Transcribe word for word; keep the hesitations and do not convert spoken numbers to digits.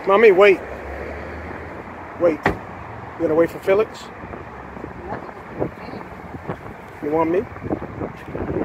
Mommy, wait. Wait. You gonna wait for Felix? You want me?